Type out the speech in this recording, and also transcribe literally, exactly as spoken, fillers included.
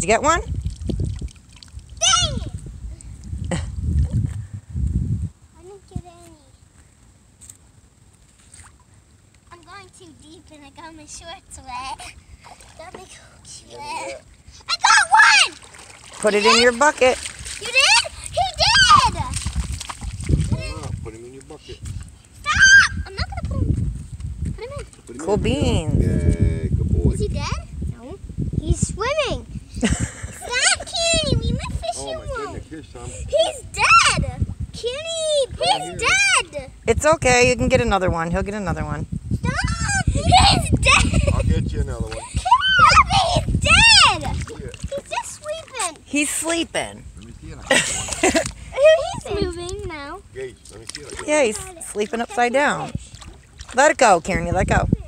Did you get one? Dang it! I didn't get any. I'm going too deep and I got my shorts wet. Got my coats wet. I got one! Put it in your bucket. You did? He did! Oh, put him in your bucket. Stop! I'm not gonna put him. Put him in. Put him Cool in. beans. Yeah, good boy. Is he dead? No. He's swimming. Stop, Kenny. We might fish Oh him my one. goodness, here's some. He's dead. Kenny, he's dead. It's okay. You can get another one. He'll get another one. Stop. He's dead. I'll get you another one. Stop, he's dead. Yeah. He's just sleeping. He's sleeping. Let me see it. I got one. He's moving now. Gage, let me see it. Yeah, he's sleeping upside down. Let it go, Karen. You let go.